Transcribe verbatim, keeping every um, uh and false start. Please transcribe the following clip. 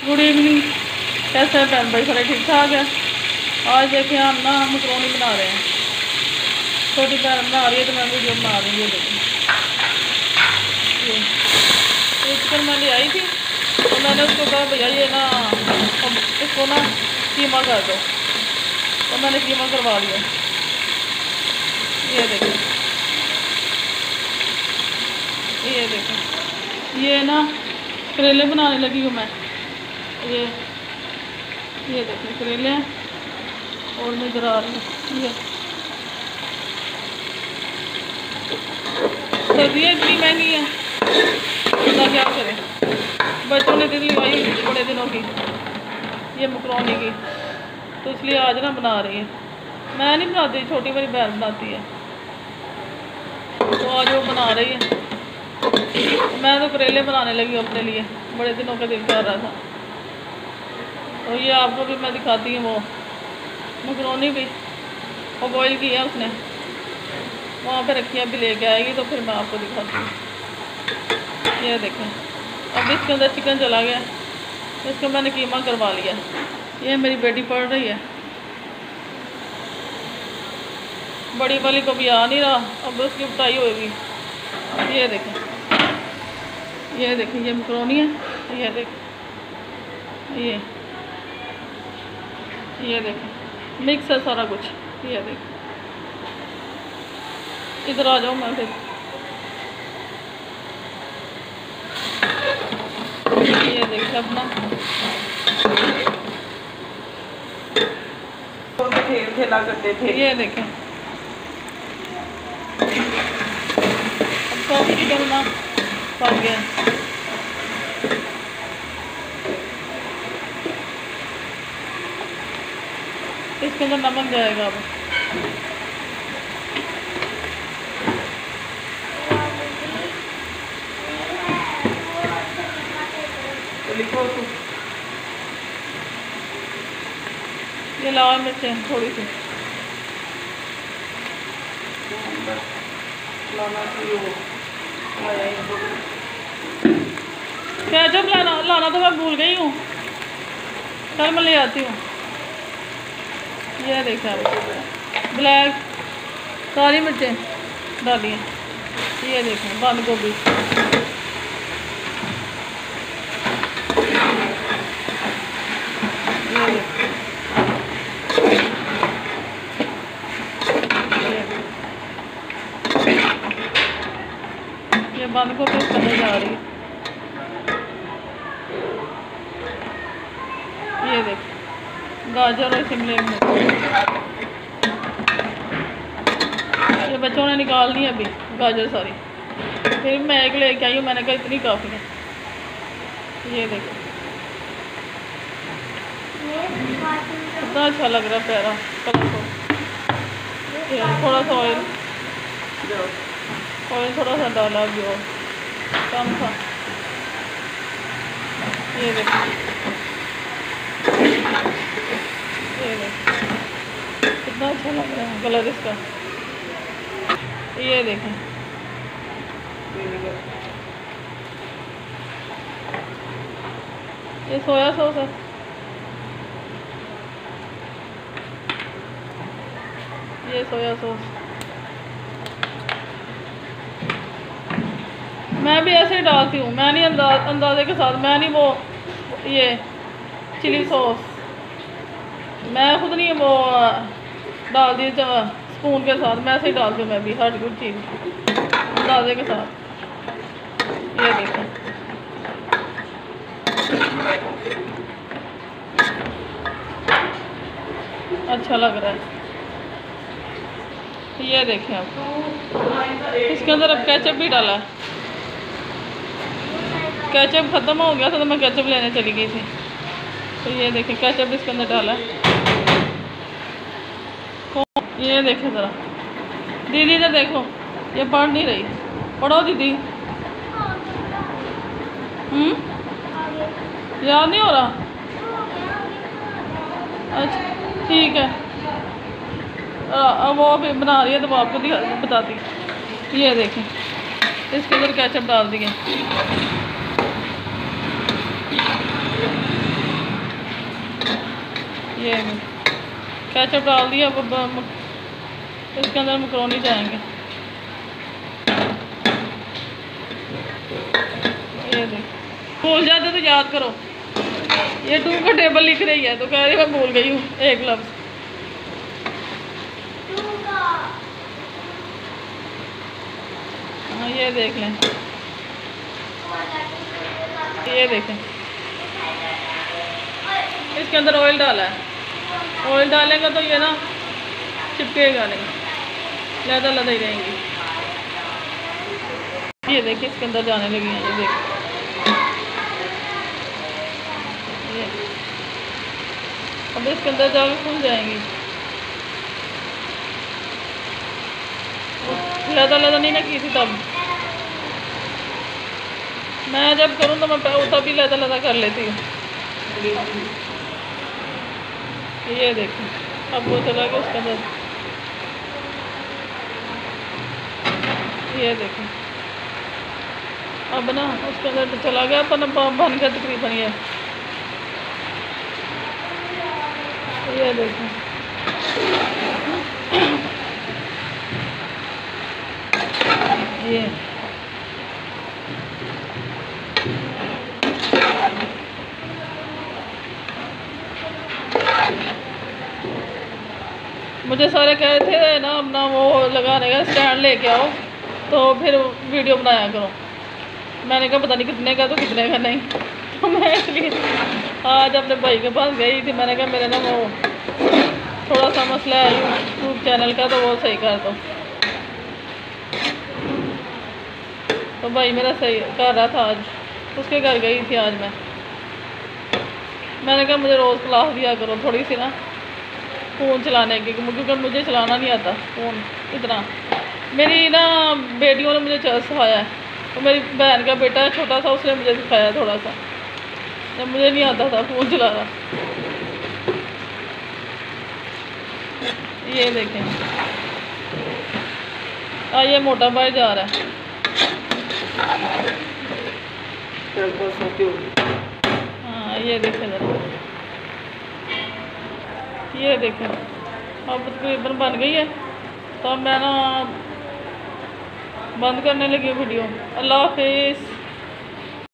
Good evening. कैसे है बहन भाई? सारे ठीक ठाक है। आज देखिए हम ना मकरोनी बना रहे हैं। छोटी बहन बना रही है तो मैं वीडियो बना रही हूँ। देखिए ये चिकन मैं ले आई थी तो मैंने उसको कहा भैया ये ना इसको ना कीमा कर दो, तो मैंने कीमा करवा लिया। ये देखिए ये देखिए ये ना करेले बनाने लगी हूँ मैं। ये ये देखिए करेले हैं और मैं इधर आ रही हूँ। ये सर्दियाँ इतनी महंगी है, बंदा क्या करे। बच्चों ने दिल लगाई बड़े दिनों की ये मकरोनी की, तो इसलिए आज ना बना रही है। मैं नहीं बनाती, छोटी मेरी बहन बनाती है, तो आज वो बना रही है। मैं तो करेले बनाने लगी हूँ अपने लिए, बड़े दिनों का दिल कर रहा था। तो ये आपको भी मैं दिखाती हूँ। वो मकरोनी भी वो बॉईल की है उसने, वहाँ पे रखी है, अभी लेके आएगी तो फिर मैं आपको दिखाती हूँ। ये देखें, अब इसके अंदर चिकन चला गया, इसको मैंने कीमा करवा लिया। ये मेरी बेटी पढ़ रही है, बड़ी वाली को भी आ नहीं रहा, अब उसकी उठाई होगी। ये देखें ये देखें ये मकरोनी है। ये देखें ये ये देखें मिक्स है सारा कुछ। ये देखें, इधर आ जाओ मैं फिर। ये देखें अपना खेल खेला करते थे। ये देखें अब सॉफ्ट चिकन ना पक गया। इसके अंदर नमक जाएगा अब। तो लिखो तो ये लाल मिर्चें थोड़ी सी लाना चाहिए वो केचप लाना लाना तो मैं भूल गई हूँ, कल मैं ले आती हूँ। ये देखा आप ब्लैक सारी मिर्चें डाली हैं। ये देखें बंद गोभी, ये देखें ये बंद गोभी इसके अंदर जा रही है। ये देख गाजर और शिमले मिर्च, ये बच्चों ने निकालनी है अभी गाजर सारी, फिर मैं एक लेके आई हूँ, मैंने कहा इतनी काफ़ी है। ये देखो कितना अच्छा लग रहा है प्यारा कलर को। थोड़ा सा ऑयल ऑयल थोड़ा सा डाला अभी और कम था। ये देखो ये देखो कितना अच्छा लग रहा है कलर इसका। ये देखें ये सोया सॉस है। ये सोया सॉस मैं भी ऐसे ही डालती हूँ, मैं नहीं अंदाज अंदाजे के साथ, मैं नहीं वो ये चिली सॉस मैं खुद नहीं वो डाल दी स्पून के साथ, मैं ऐसे ही डालती हूँ। मैं भी हर कुछ चीज़ अंदाजे के साथ। ये देखें अच्छा लग रहा है। ये देखें आप इसके अंदर अब केचप भी डाला है। केचप ख़त्म हो गया था तो मैं केचप लेने चली गई थी, तो ये देखें केचप इसके अंदर डाला है। ये देखें ज़रा दीदी ने, देखो ये पढ़ नहीं रही, पढ़ो दीदी। हम्म याद नहीं हो रहा? अच्छा ठीक है, अब वो भी बना रही है तो वो आपको बताती। ये देखें इसके अंदर केचप डाल दिए। ये केचप डाल दिया। अब अब इसके अंदर मकरोनी जाएंगे। ये देख, भूल जाते तो याद करो। ये टू का टेबल लिख रही है तो कह रही मैं भूल गई हूँ एक लफ्ज़। हाँ ये देख लें, ये देखें, इसके अंदर ऑयल डाला है। ऑयल डालेंगे तो ये ना चिपकेगा नहीं, लहदा लहदा ही रहेंगी। ये देखिए इसके अंदर जाने लगी हैं। ये देखिए, ये अब इसके अंदर जाकर फूल जाएंगी। लहदा लहदा नहीं ना की थी तब। मैं जब करूँ तो मैं तभी लहदा लहदा कर लेती हूँ। ये देखिए अब वो चला गया उसके अंदर। ये देखिए अब ना उसके अंदर तो चला गया अपन बन गया तकरीबन। ये ये देखिए ये मुझे सारे कह रहे थे ना अपना वो लगाने का स्टैंड लेके आओ तो फिर वीडियो बनाया करो। मैंने कहा पता नहीं कितने का तो कितने का नहीं। तो मैं इसलिए आज अपने भाई के पास गई थी। मैंने कहा मेरे ना वो थोड़ा सा मसला है यूट्यूब चैनल का, तो वो सही कर दो। तो भाई मेरा सही कर रहा था, आज उसके घर गई थी आज मैं। मैंने कहा मुझे रोज़ क्लास दिया करो थोड़ी सी ना फ़ोन चलाने की, क्योंकि मुझे चलाना नहीं आता फ़ोन इतना। मेरी ना बेटियों ने मुझे सिखाया है। तो मेरी बहन का बेटा है छोटा सा, उसने मुझे सिखाया थोड़ा सा, जब मुझे नहीं आता था फ़ोन चलाना। ये देखें, आ ये मोटा भाई जा रहा है। हाँ ये देखें ज़रा, ये देखें अब तकरीबन बन गई है। तो अब मैं ना बंद करने लगी वीडियो। अल्लाह हाफिज़।